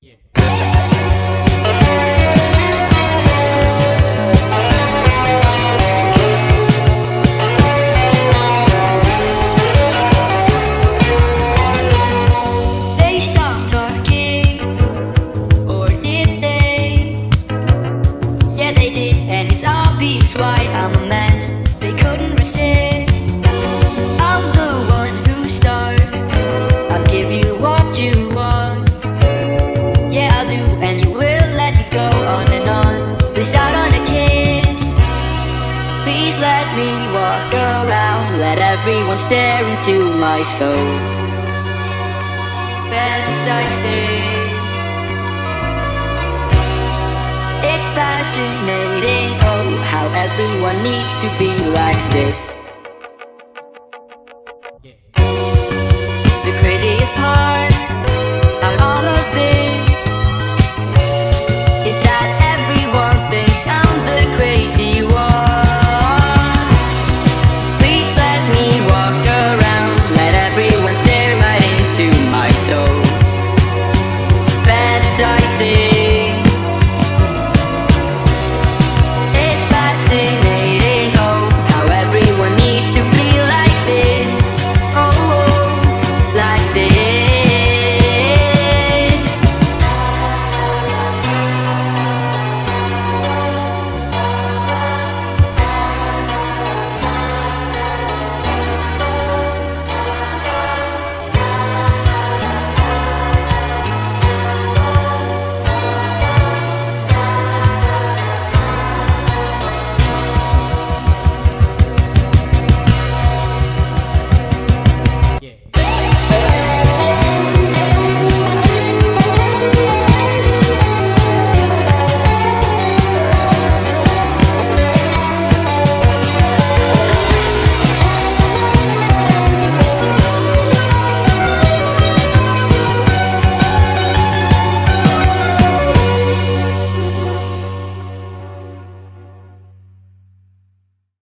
They stopped talking, or did they? Yeah, they did, and it's obvious why I'm a mess. They couldn't resist. I'm the one who starts. I'll give you what you want. Yeah, I'll do, and you will let me go on and on. Bliss out on a kiss. Please let me walk around. Let everyone stare into my soul. Fantasizing. It's fascinating, oh, how everyone needs to be like this.